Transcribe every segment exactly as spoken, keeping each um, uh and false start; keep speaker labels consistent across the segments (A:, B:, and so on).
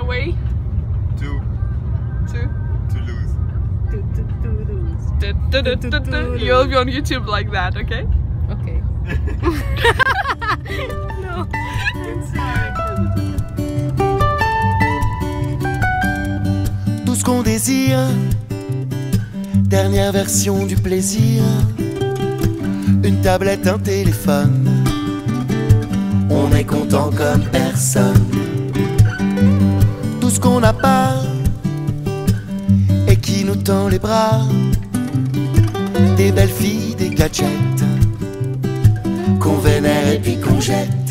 A: way?
B: To
A: To?
B: Toulouse.
A: You'll be on YouTube like that, okay?
C: Okay. No, I'm sorry.
D: Tout ce qu'on désire, dernière version du plaisir. Une tablette, un téléphone, on est content comme personne. Tout ce qu'on n'a pas et qui nous tend les bras. Des belles filles, des gadgets qu'on vénère et puis qu'on jette.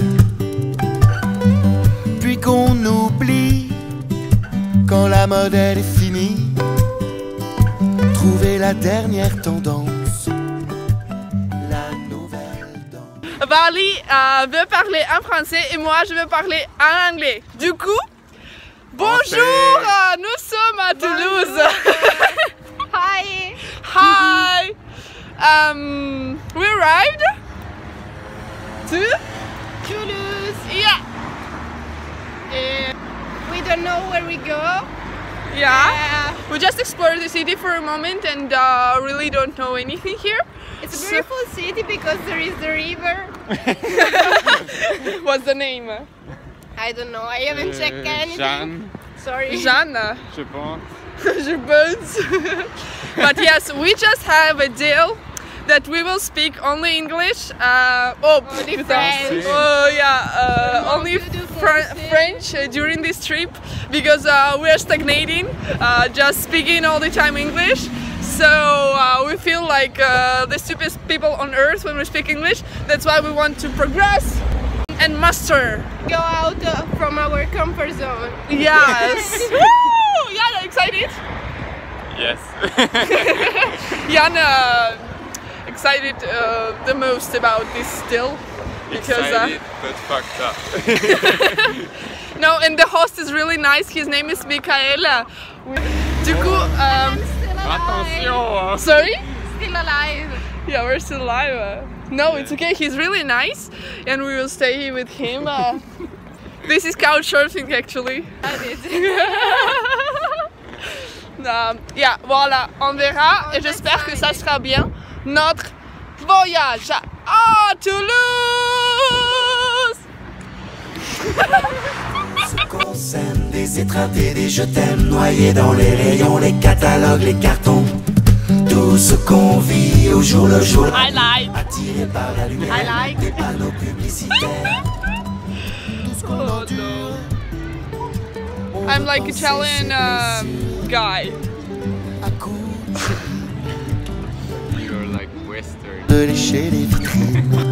D: Puis qu'on oublie quand la mode elle est finie. Trouver la dernière tendance, la nouvelle danse.
A: Barley euh, veut parler en français et moi je veux parler en anglais. Du coup, bonjour, euh, nous sommes à Toulouse.
C: Hi.
A: Hi. Um, we arrived to
C: Toulouse.
A: yeah,
C: And we don't know where we go.
A: yeah.
C: Uh,
A: We just explored the city for a moment and uh, really don't know anything here.
C: it's a
A: So-
C: beautiful city because there is the river.
A: What's the name?
C: I don't know. I haven't checked anything.
B: Jeanne,
C: Sorry.
A: Jeanne.
B: je pense.
A: Je pense. But yes, we just have a deal that we will speak only English. Uh, oh,
C: Only
A: putain.
C: French.
A: Oh yeah, uh,
C: No,
A: only
C: you do
A: Fr
C: French.
A: French uh, during this trip because uh, we are stagnating, uh, just speaking all the time English. So uh, we feel like uh, the stupidest people on earth when we speak English. That's why we want to progress and master.
C: Go out uh, from our comfort zone.
A: Yes. Woo! Yeah, excited.
B: Yes.
A: Jan uh, excited uh, the most about this still because
B: Excited,
A: uh,
B: but fucked up.
A: no, and the host is really nice. His name is Michaela. Du coup, um,
C: Still alive.
B: Attention, hein.
A: sorry?
C: Still alive.
A: Yeah, we're still live. Uh, no, it's okay. He's really nice, and we will stay here with him. Uh, this is couch surfing actually. Um, yeah, voilà, on verra et j'espère que ça sera bien notre voyage à Toulouse.
D: Ce qu'on sème, des étreintes et des je t'aime, noyés dans les rayons, les catalogues, les cartons. Tout ce qu'on vit au jour le jour,
A: I like.
D: attiré par la lumière,
C: I like.
D: des panneaux publicitaires. Tout ce qu'on
A: Oh,
D: endure. On
A: I'm
D: veut
A: like
D: penser
A: Italian
D: ses
A: um,
D: blessures
A: guy.
D: à coups
B: You're like Western.
D: de lécher les vitrines.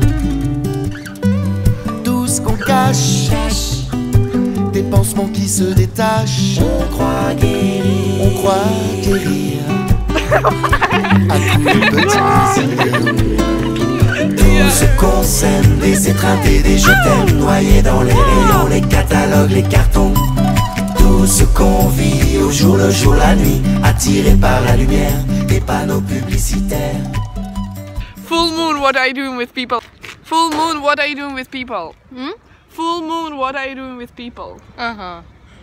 D: Tout ce qu'on cache, des pansements qui se détachent. On croit guérir, on croit guérir à tous les petits plaisirs. Tout ce qu'on sème, des étreintes et des je t'aime, noyés dans les rayons, les catalogues, les cartons. Tout ce qu'on vit au jour le jour, la nuit, attiré par la lumière des panneaux publicitaires.
A: Full moon, what are you doing with people? Full moon, what are you doing with people?
C: Hmm?
A: Full moon, what are you doing with people?
C: Uh-huh.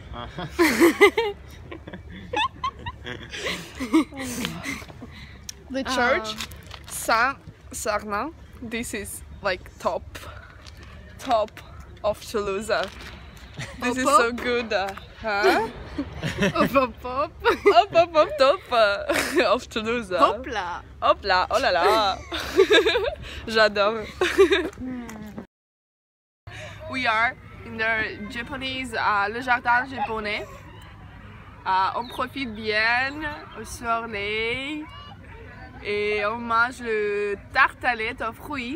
A: The church, Saint Sernin. This is like top, top of Toulouse. This is
C: Up,
A: so good. Uh, huh?
C: Hop, hop, hop.
A: Hop, hop, hop, top uh, of Toulouse.
C: Hop là.
A: Hop là, oh là là. J'adore. We are in the Japanese, uh, le jardin japonais. Uh, on profite bien au soleil et on mange le tartelette aux fruits,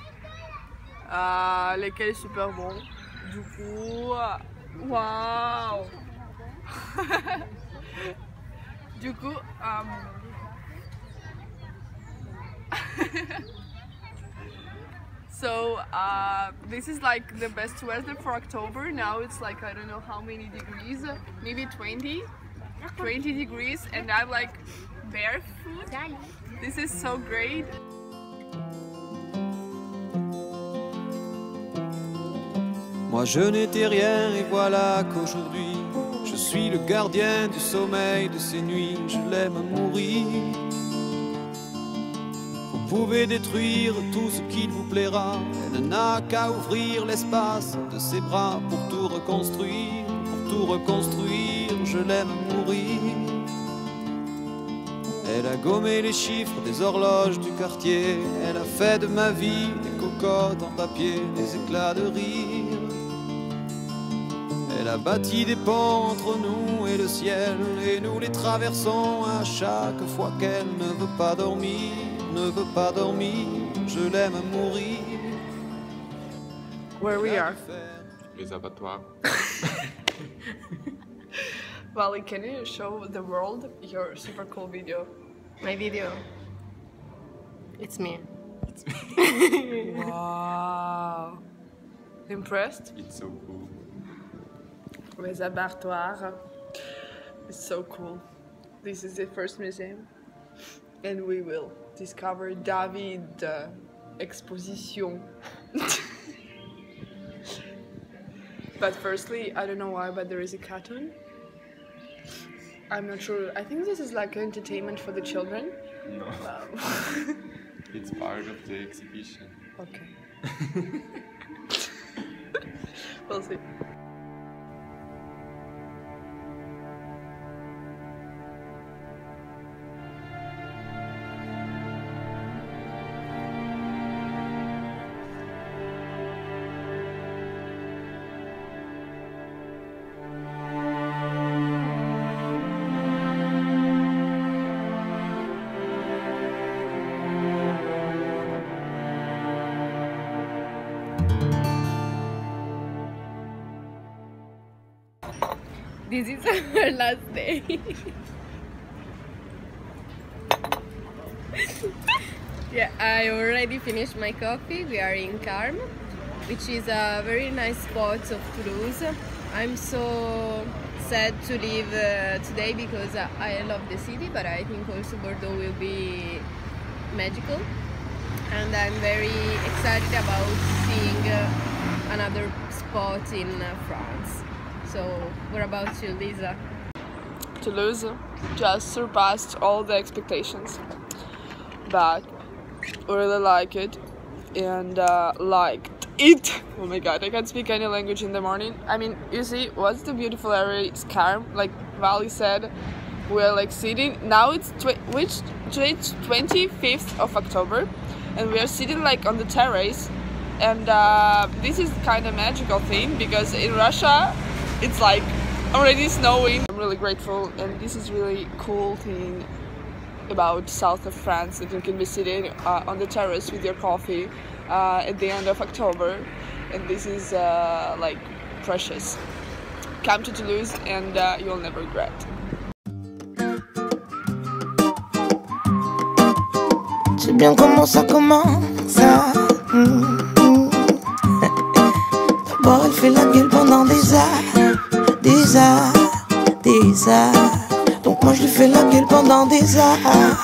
A: uh, lequel est super bon. Du coup, waouh! Du coup, um, so uh, this is like the best weather for October. Now it's like I don't know how many degrees, maybe twenty, twenty degrees, and I'm like barefoot. This is so great.
E: Moi je n'étais rien et voilà qu'aujourd'hui je Je suis le gardien du sommeil de ces nuits, je l'aime à mourir. Vous pouvez détruire tout ce qu'il vous plaira, elle n'a qu'à ouvrir l'espace de ses bras pour tout reconstruire, pour tout reconstruire, je l'aime à mourir. Elle a gommé les chiffres des horloges du quartier, elle a fait de ma vie des cocottes en papier, des éclats de rire. Elle a bâti des ponts entre nous et le ciel, et nous les traversons à chaque fois qu'elle ne veut pas dormir, ne veut pas dormir, je l'aime à mourir.
A: Where we are.
B: Les abattoirs.
A: Well, can you show the world your super cool video?
C: My video. It's me.
B: It's me.
A: Wow. Impressed?
B: It's so cool.
A: Les abattoirs. It's so cool. This is the first museum. And we will discover David uh, exposition. But firstly, I don't know why, but there is a cartoon. I'm not sure. I think this is like entertainment for the children.
B: No.
A: Wow.
B: It's part of the exhibition.
A: Okay. We'll see.
C: This is our last day. Yeah, I already finished my coffee. We are in Carme, which is a very nice spot of Toulouse. I'm so sad to leave uh, today because uh, I love the city, but I think also Bordeaux will be magical. And I'm very excited about seeing uh, another spot in uh, France. So, what about you, Lisa?
A: Toulouse just surpassed all the expectations, but I really like it and uh, liked it. Oh my god, I can't speak any language in the morning. I mean, you see, what's the beautiful area is Carme, like Vali said. We're like sitting, now it's tw which today it's twenty-fifth of October, and we are sitting like on the terrace, and uh, this is kind of magical thing because in Russia it's like already snowing. I'm really grateful, and this is really cool thing about south of France, that you can be sitting uh, on the terrace with your coffee uh, at the end of October, and this is uh, like precious. Come to Toulouse and uh, you'll never regret.
F: C'est bien comment ça commence. Mmh, mmh. D'abord elle fait la gueule pendant des heures, des heures, des heures. Donc moi je lui fais la gueule pendant des heures.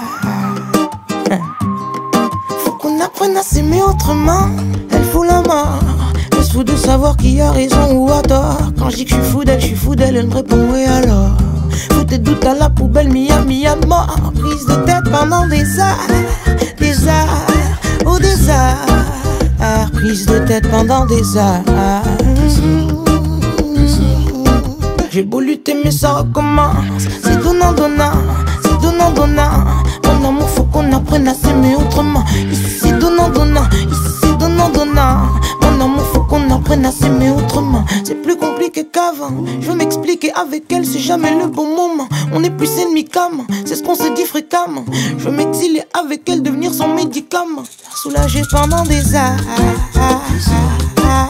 F: Faut qu'on apprenne à s'aimer autrement. Elle fout la mort. Je suis fou de savoir qui a raison ou a tort. Quand je dis que je suis fou d'elle, je suis fou d'elle. Elle me répond oui alors. Faut tes doutes à la poubelle, Miami à mort. Prise de tête pendant des heures, des heures, ou des heures. Prise de tête pendant des heures. J'ai beau lutter mais ça recommence. C'est donnant donnant, c'est donnant donnant. Mon amour faut qu'on apprenne à s'aimer autrement. Ici c'est donnant donnant, ici c'est donnant donnant. Mon amour faut qu'on apprenne à s'aimer autrement. C'est plus compliqué qu'avant. Je veux m'expliquer avec elle, c'est jamais le bon moment. On est plus ennemis qu'amants, c'est ce qu'on se dit fréquemment. Je veux m'exiler avec elle, devenir son médicament. Soulagé pendant des heures.